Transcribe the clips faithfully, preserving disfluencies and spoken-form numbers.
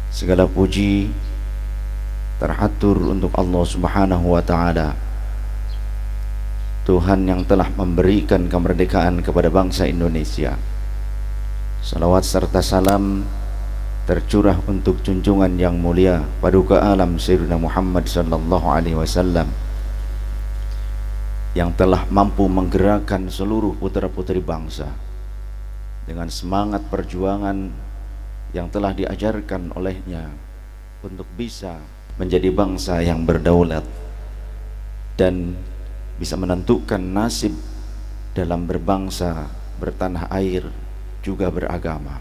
Segala puji teratur untuk Allah Subhanahu wa Ta'ala, Tuhan yang telah memberikan kemerdekaan kepada bangsa Indonesia. Salawat serta salam tercurah untuk junjungan yang mulia Paduka Alam Sayyidina Muhammad sallallahu alaihi wasallam, yang telah mampu menggerakkan seluruh putra-putri bangsa dengan semangat perjuangan yang telah diajarkan olehnya untuk bisa menjadi bangsa yang berdaulat dan bisa menentukan nasib dalam berbangsa, bertanah air, juga beragama.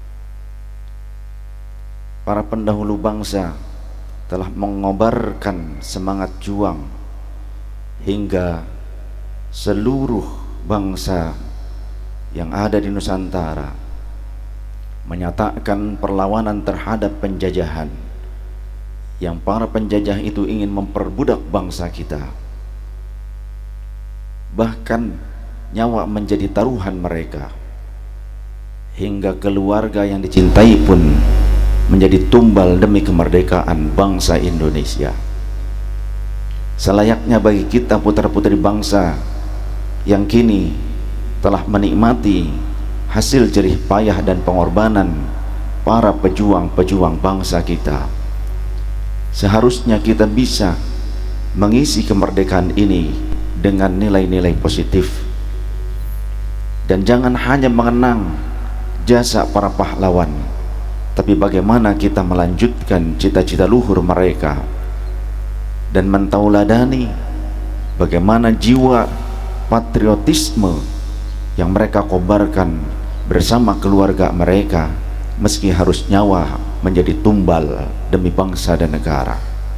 Para pendahulu bangsa telah mengobarkan semangat juang hingga seluruh bangsa yang ada di Nusantara menyatakan perlawanan terhadap penjajahan, yang para penjajah itu ingin memperbudak bangsa kita. Bahkan nyawa menjadi taruhan mereka, hingga keluarga yang dicintai pun menjadi tumbal demi kemerdekaan bangsa Indonesia. Selayaknya bagi kita putra-putri bangsa yang kini telah menikmati hasil jerih payah dan pengorbanan para pejuang-pejuang bangsa kita, seharusnya kita bisa mengisi kemerdekaan ini dengan nilai-nilai positif, dan jangan hanya mengenang jasa para pahlawan, tapi bagaimana kita melanjutkan cita-cita luhur mereka dan mentauladani bagaimana jiwa patriotisme yang mereka kobarkan bersama keluarga mereka, meski harus nyawa menjadi tumbal demi bangsa dan negara.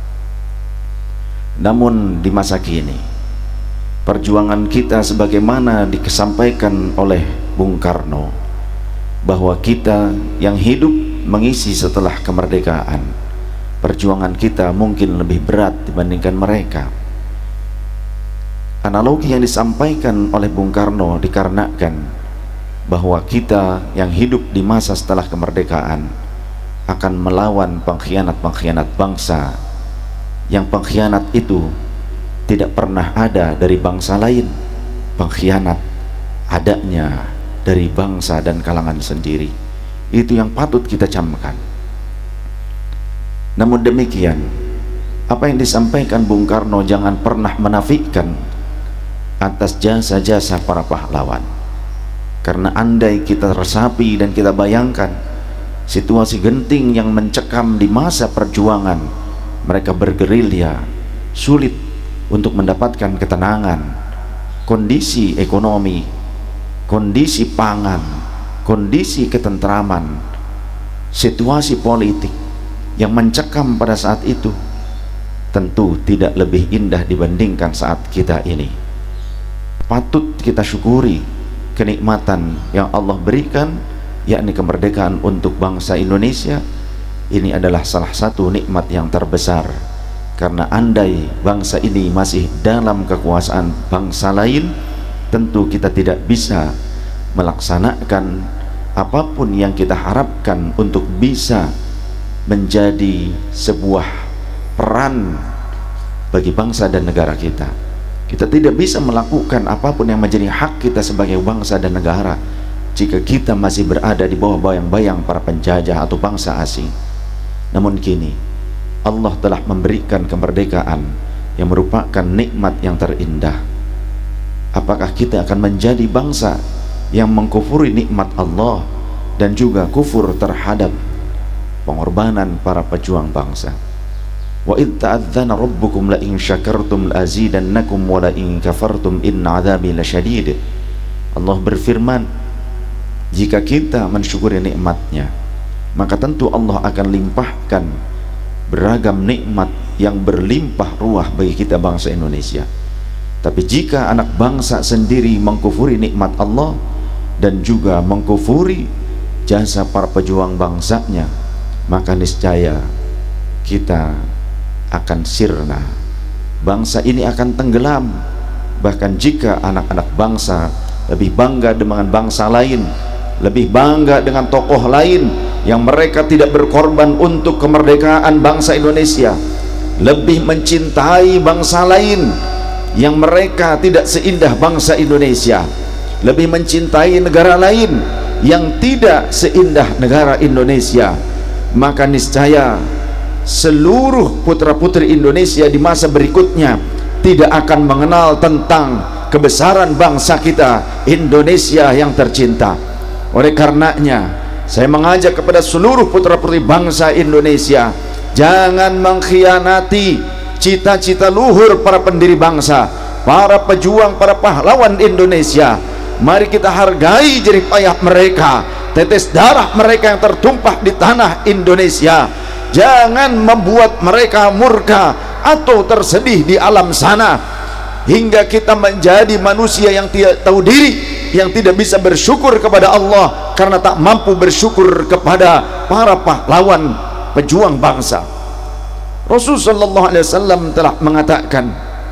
Namun di masa kini, perjuangan kita sebagaimana disampaikan oleh Bung Karno, bahwa kita yang hidup mengisi setelah kemerdekaan, perjuangan kita mungkin lebih berat dibandingkan mereka. Analogi yang disampaikan oleh Bung Karno dikarenakan bahwa kita yang hidup di masa setelah kemerdekaan akan melawan pengkhianat-pengkhianat bangsa, yang pengkhianat itu tidak pernah ada dari bangsa lain. Pengkhianat adanya dari bangsa dan kalangan sendiri. Itu yang patut kita camkan. Namun demikian, apa yang disampaikan Bung Karno jangan pernah menafikan atas jasa-jasa para pahlawan. Karena andai kita resapi dan kita bayangkan situasi genting yang mencekam di masa perjuangan, mereka bergerilya, sulit untuk mendapatkan ketenangan, kondisi ekonomi, kondisi pangan, kondisi ketentraman, situasi politik yang mencekam pada saat itu tentu tidak lebih indah dibandingkan saat kita ini. Patut kita syukuri kenikmatan yang Allah berikan, yakni kemerdekaan untuk bangsa Indonesia. Ini adalah salah satu nikmat yang terbesar, karena andai bangsa ini masih dalam kekuasaan bangsa lain, tentu kita tidak bisa melaksanakan apapun yang kita harapkan untuk bisa menjadi sebuah peran bagi bangsa dan negara kita. Kita tidak bisa melakukan apapun yang menjadi hak kita sebagai bangsa dan negara jika kita masih berada di bawah bayang-bayang para penjajah atau bangsa asing. Namun kini Allah telah memberikan kemerdekaan yang merupakan nikmat yang terindah. Apakah kita akan menjadi bangsa yang mengkufuri nikmat Allah dan juga kufur terhadap pengorbanan para pejuang bangsa? Wa idh ta'adzana rabbukum la in syakartum la azidannakum wa la in kafartum inna adzabi lasyadid. Allah berfirman, jika kita mensyukuri nikmatnya, maka tentu Allah akan limpahkan beragam nikmat yang berlimpah ruah bagi kita bangsa Indonesia. Tapi jika anak bangsa sendiri mengkufuri nikmat Allah dan juga mengkufuri jasa para pejuang bangsanya, maka niscaya kita akan sirna, bangsa ini akan tenggelam. Bahkan jika anak-anak bangsa lebih bangga dengan bangsa lain lebih bangga dengan tokoh lain yang mereka tidak berkorban untuk kemerdekaan bangsa Indonesia, lebih mencintai bangsa lain yang mereka tidak seindah bangsa Indonesia, lebih mencintai negara lain yang tidak seindah negara Indonesia, maka niscaya seluruh putra-putri Indonesia di masa berikutnya tidak akan mengenal tentang kebesaran bangsa kita Indonesia yang tercinta. Oleh karenanya saya mengajak kepada seluruh putra-putri bangsa Indonesia, jangan mengkhianati cita-cita luhur para pendiri bangsa, para pejuang, para pahlawan Indonesia. Mari kita hargai jerih payah mereka, tetes darah mereka yang tertumpah di tanah Indonesia. Jangan membuat mereka murka atau tersedih di alam sana, hingga kita menjadi manusia yang tidak tahu diri, yang tidak bisa bersyukur kepada Allah karena tak mampu bersyukur kepada para pahlawan pejuang bangsa. Rasulullah shallallahu alaihi wasallam telah mengatakan,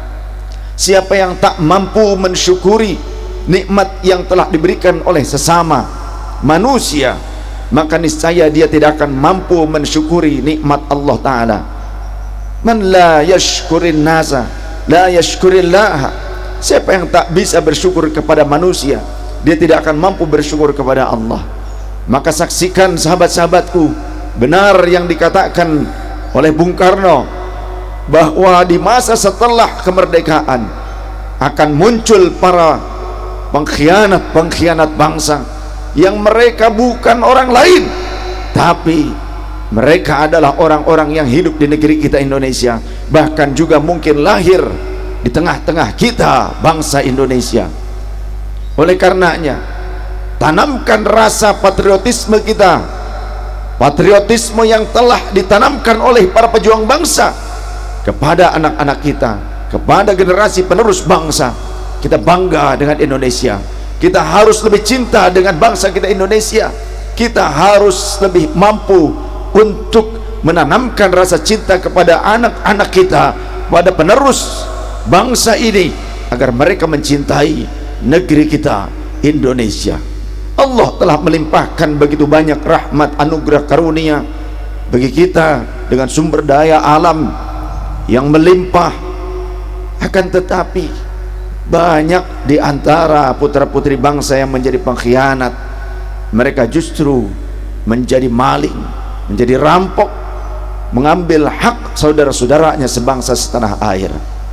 siapa yang tak mampu mensyukuri nikmat yang telah diberikan oleh sesama manusia, maka niscaya dia tidak akan mampu mensyukuri nikmat Allah Ta'ala. Man la yashkurin nasa la yashkurillah. Siapa yang tak bisa bersyukur kepada manusia, dia tidak akan mampu bersyukur kepada Allah. Maka saksikan sahabat-sahabatku, benar yang dikatakan oleh Bung Karno bahwa di masa setelah kemerdekaan akan muncul para pengkhianat-pengkhianat bangsa yang mereka bukan orang lain, tapi mereka adalah orang-orang yang hidup di negeri kita Indonesia, bahkan juga mungkin lahir di tengah-tengah kita bangsa Indonesia. Oleh karenanya, tanamkan rasa patriotisme kita, patriotisme yang telah ditanamkan oleh para pejuang bangsa kepada anak-anak kita, kepada generasi penerus bangsa. Kita bangga dengan Indonesia, kita harus lebih cinta dengan bangsa kita Indonesia, kita harus lebih mampu untuk menanamkan rasa cinta kepada anak-anak kita, pada penerus bangsa ini, agar mereka mencintai negeri kita Indonesia. Allah telah melimpahkan begitu banyak rahmat, anugerah, karunia bagi kita dengan sumber daya alam yang melimpah. Akan tetapi banyak di antara putra-putri bangsa yang menjadi pengkhianat. Mereka justru menjadi maling, menjadi rampok, mengambil hak saudara-saudaranya sebangsa setanah air.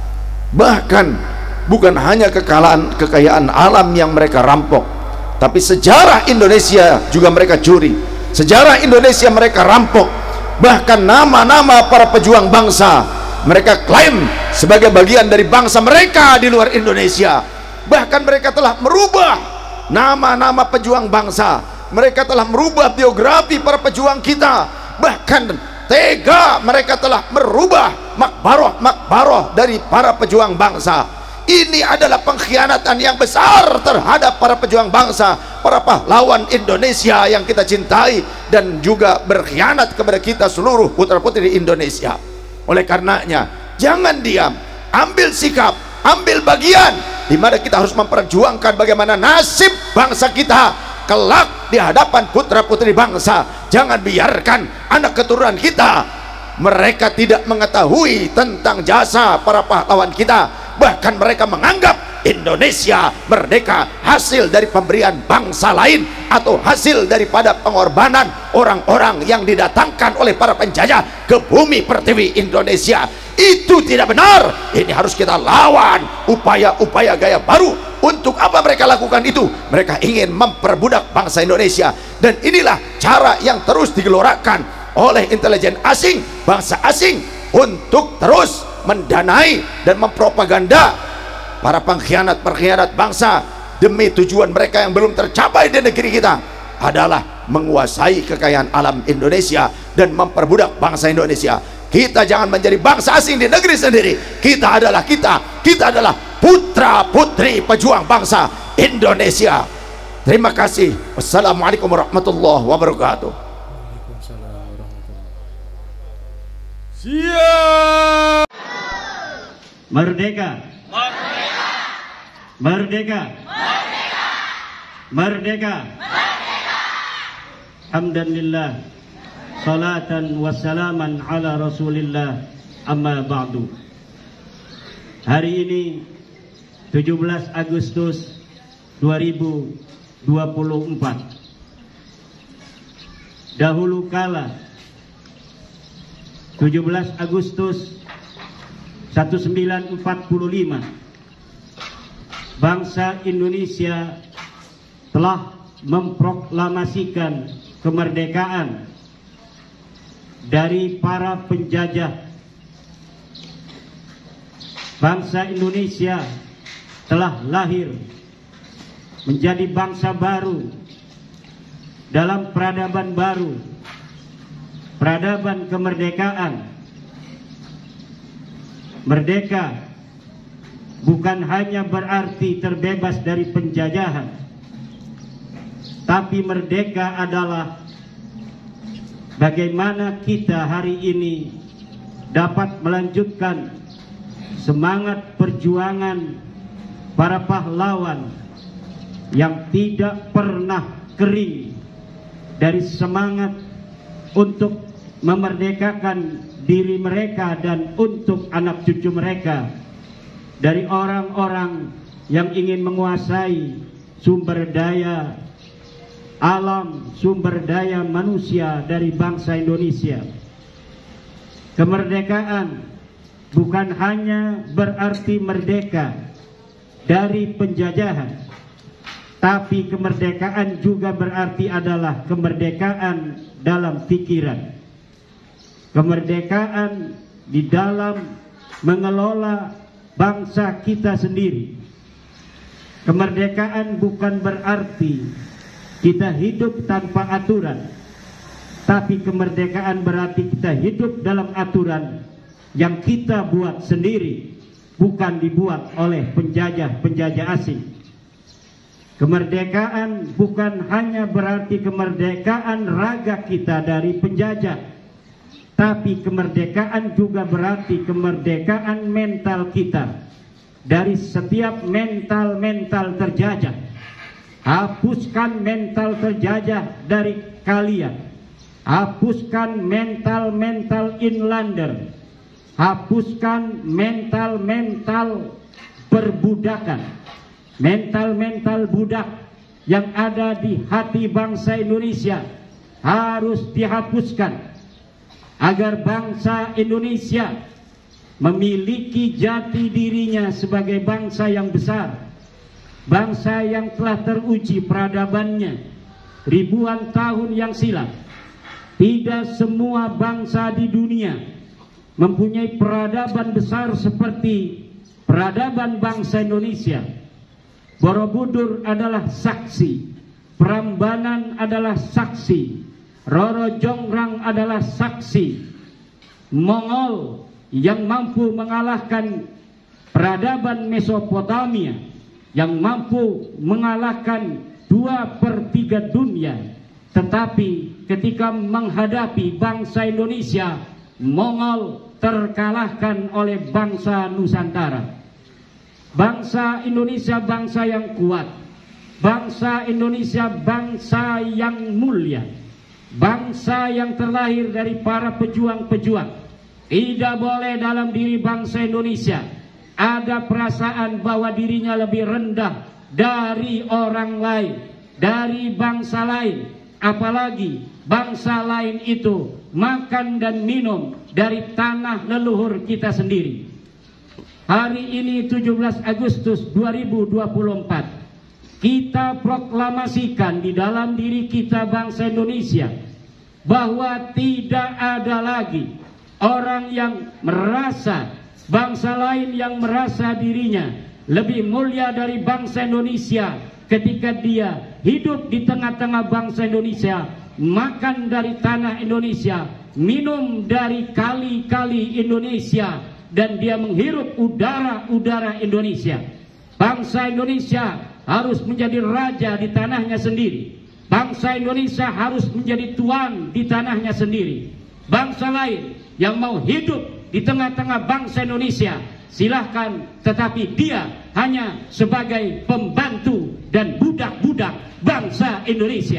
Bahkan bukan hanya kekayaan kekayaan alam yang mereka rampok, tapi sejarah Indonesia juga mereka curi. Sejarah Indonesia mereka rampok. Bahkan nama-nama para pejuang bangsa mereka klaim sebagai bagian dari bangsa mereka di luar Indonesia. Bahkan mereka telah merubah nama-nama pejuang bangsa, mereka telah merubah biografi para pejuang kita. Bahkan tega mereka telah merubah makbaroh-makbaroh dari para pejuang bangsa. Ini adalah pengkhianatan yang besar terhadap para pejuang bangsa, para pahlawan Indonesia yang kita cintai, dan juga berkhianat kepada kita seluruh putra-putri Indonesia. Oleh karenanya, jangan diam, ambil sikap, ambil bagian, di mana kita harus memperjuangkan bagaimana nasib bangsa kita kelak di hadapan putra-putri bangsa. Jangan biarkan anak keturunan kita mereka tidak mengetahui tentang jasa para pahlawan kita, bahkan mereka menganggap Indonesia merdeka hasil dari pemberian bangsa lain atau hasil daripada pengorbanan orang-orang yang didatangkan oleh para penjajah ke bumi pertiwi Indonesia. Itu tidak benar. Ini harus kita lawan upaya-upaya gaya baru. Untuk apa mereka lakukan itu? Mereka ingin memperbudak bangsa Indonesia, dan inilah cara yang terus digelorakan oleh intelijen asing, bangsa asing, untuk terus mendanai dan mempropaganda para pengkhianat-pengkhianat bangsa demi tujuan mereka yang belum tercapai di negeri kita, adalah menguasai kekayaan alam Indonesia dan memperbudak bangsa Indonesia. Kita jangan menjadi bangsa asing di negeri sendiri. Kita adalah kita, kita adalah putra-putri pejuang bangsa Indonesia. Terima kasih. Wassalamualaikum warahmatullahi wabarakatuh. Siap. Merdeka. Merdeka. Merdeka. Merdeka. Merdeka. hamdan lillah, salatan wassalaman ala rasulillah, amma ba'du. Hari ini tujuh belas Agustus dua ribu dua puluh empat. Dahulu kala tujuh belas Agustus seribu sembilan ratus empat puluh lima, bangsa Indonesia telah memproklamasikan kemerdekaan dari para penjajah. Bangsa Indonesia telah lahir menjadi bangsa baru dalam peradaban baru, peradaban kemerdekaan. Merdeka bukan hanya berarti terbebas dari penjajahan, tapi merdeka adalah bagaimana kita hari ini dapat melanjutkan semangat perjuangan para pahlawan yang tidak pernah kering dari semangat untuk memerdekakan diri mereka dan untuk anak cucu mereka dari orang-orang yang ingin menguasai sumber daya alam, sumber daya manusia dari bangsa Indonesia. Kemerdekaan bukan hanya berarti merdeka dari penjajahan, tapi kemerdekaan juga berarti adalah kemerdekaan dalam pikiran. Kemerdekaan di dalam mengelola bangsa kita sendiri. Kemerdekaan bukan berarti kita hidup tanpa aturan, tapi kemerdekaan berarti kita hidup dalam aturan yang kita buat sendiri, bukan dibuat oleh penjajah-penjajah asing. Kemerdekaan bukan hanya berarti kemerdekaan raga kita dari penjajah, tapi kemerdekaan juga berarti kemerdekaan mental kita dari setiap mental-mental terjajah. Hapuskan mental terjajah dari kalian. Hapuskan mental-mental inlander. Hapuskan mental-mental perbudakan, mental-mental budak yang ada di hati bangsa Indonesia harus dihapuskan agar bangsa Indonesia memiliki jati dirinya sebagai bangsa yang besar, bangsa yang telah teruji peradabannya ribuan tahun yang silam. Tidak semua bangsa di dunia mempunyai peradaban besar seperti peradaban bangsa Indonesia. Borobudur adalah saksi, Prambanan adalah saksi, Roro Jonggrang adalah saksi. Mongol yang mampu mengalahkan peradaban Mesopotamia, yang mampu mengalahkan dua per tiga dunia, tetapi ketika menghadapi bangsa Indonesia, Mongol terkalahkan oleh bangsa Nusantara. Bangsa Indonesia bangsa yang kuat, bangsa Indonesia bangsa yang mulia, bangsa yang terlahir dari para pejuang-pejuang. Tidak boleh dalam diri bangsa Indonesia ada perasaan bahwa dirinya lebih rendah dari orang lain, dari bangsa lain. Apalagi bangsa lain itu makan dan minum dari tanah leluhur kita sendiri. Hari ini tujuh belas Agustus dua ribu dua puluh empat, kita proklamasikan di dalam diri kita bangsa Indonesia bahwa tidak ada lagi orang yang merasa, bangsa lain yang merasa dirinya lebih mulia dari bangsa Indonesia ketika dia hidup di tengah-tengah bangsa Indonesia, makan dari tanah Indonesia, minum dari kali-kali Indonesia, dan dia menghirup udara-udara Indonesia. Bangsa Indonesia harus menjadi raja di tanahnya sendiri. Bangsa Indonesia harus menjadi tuan di tanahnya sendiri. Bangsa lain yang mau hidup di tengah-tengah bangsa Indonesia, silahkan, tetapi dia hanya sebagai pembantu dan budak-budak bangsa Indonesia.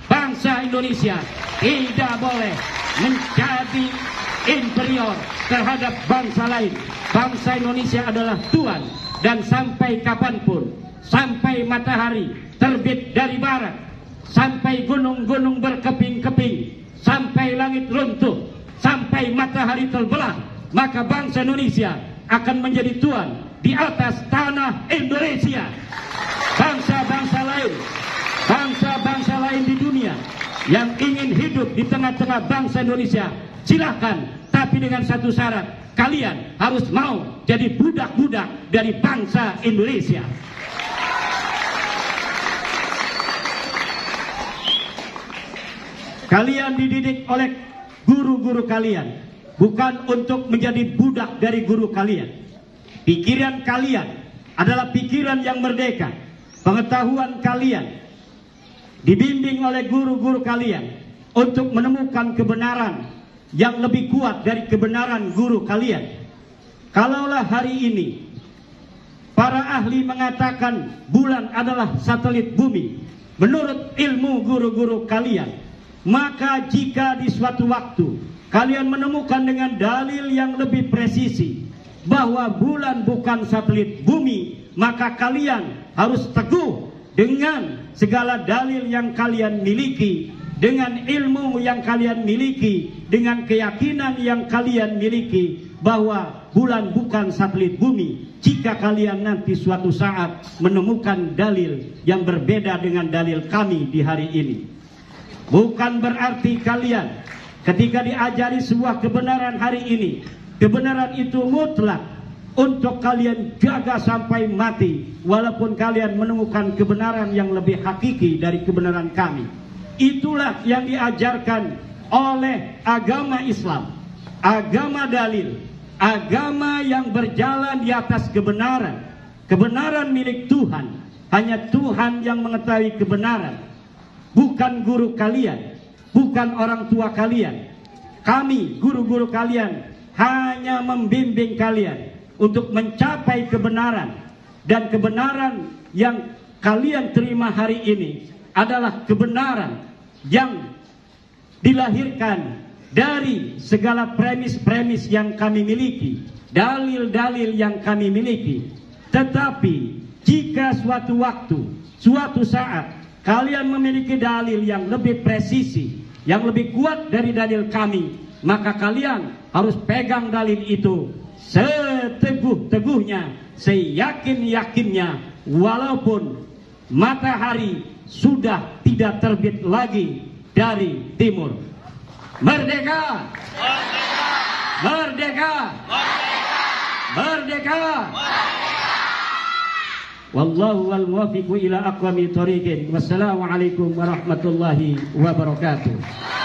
bangsa Indonesia tidak boleh menjadi inferior terhadap bangsa lain. Bangsa Indonesia adalah Tuhan, dan sampai kapanpun, sampai matahari terbit dari barat, sampai gunung-gunung berkeping-keping, sampai langit runtuh, sampai matahari terbelah, maka bangsa Indonesia akan menjadi Tuhan di atas tanah Indonesia. Bangsa-bangsa lain, bangsa-bangsa lain di dunia yang ingin hidup di tengah-tengah bangsa Indonesia, silakan, tapi dengan satu syarat: kalian harus mau jadi budak-budak dari bangsa Indonesia. Kalian dididik oleh guru-guru kalian, bukan untuk menjadi budak dari guru kalian. Pikiran kalian adalah pikiran yang merdeka. Pengetahuan kalian dibimbing oleh guru-guru kalian untuk menemukan kebenaran yang lebih kuat dari kebenaran guru kalian. Kalaulah hari ini para ahli mengatakan bulan adalah satelit bumi, menurut ilmu guru-guru kalian, maka jika di suatu waktu kalian menemukan dengan dalil yang lebih presisi bahwa bulan bukan satelit bumi, maka kalian harus teguh dengan segala dalil yang kalian miliki, dengan ilmu yang kalian miliki, dengan keyakinan yang kalian miliki bahwa bulan bukan satelit bumi. Jika kalian nanti suatu saat menemukan dalil yang berbeda dengan dalil kami di hari ini, bukan berarti kalian ketika diajari sebuah kebenaran hari ini, kebenaran itu mutlak untuk kalian jaga sampai mati, walaupun kalian menemukan kebenaran yang lebih hakiki dari kebenaran kami. Itulah yang diajarkan oleh agama Islam, agama dalil, agama yang berjalan di atas kebenaran. Kebenaran milik Tuhan, hanya Tuhan yang mengetahui kebenaran, bukan guru kalian, bukan orang tua kalian. Kami, guru-guru kalian, hanya membimbing kalian untuk mencapai kebenaran. Dan kebenaran yang kalian terima hari ini adalah kebenaran yang dilahirkan dari segala premis-premis yang kami miliki, dalil-dalil yang kami miliki. Tetapi jika suatu waktu, suatu saat kalian memiliki dalil yang lebih presisi, yang lebih kuat dari dalil kami, maka kalian harus pegang dalil itu seteguh-teguhnya, seyakin-yakinnya, walaupun matahari sudah tidak terbit lagi dari timur. Merdeka! Merdeka! Merdeka! Wallahu wal muwaffiqu ila aqwamit thoriqin. Wassalamualaikum warahmatullahi wabarakatuh.